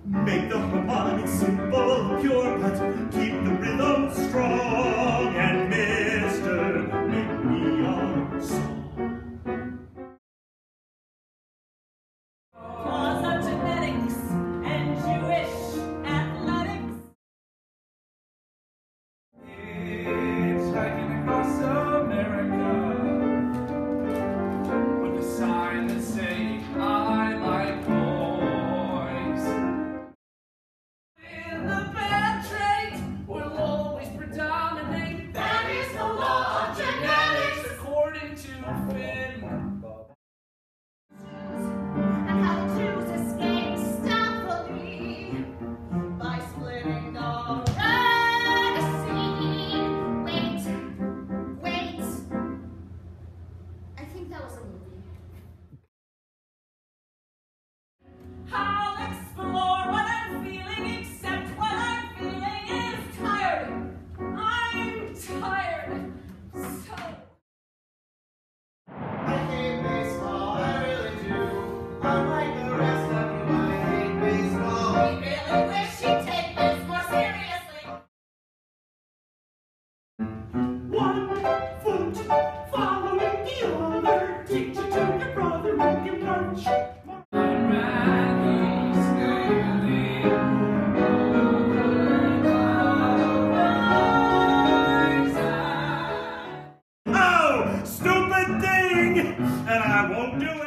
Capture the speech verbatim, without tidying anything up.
Make the harmonic simple, pure, but keep the rhythm strong. And Mister, make me a song. Laws of genetics and Jewish athletics. It's hiking across America with a sign that say I like boys. In the bad trait will always predominate. That is the law of genetics, according to Finn. And how the Jews escaped stealthily by splitting the Red Sea. Wait, wait. I think that was a movie. I'll explore what I'm feeling, except what I'm feeling is tired. I'm tired. So. I hate baseball, I really do. Unlike the rest of you, I hate baseball. We really wish she'd take this more seriously. One foot following the other. Teach it to your brother, make him lunch. I'd rather stay Oh, stupid thing! And I won't do it.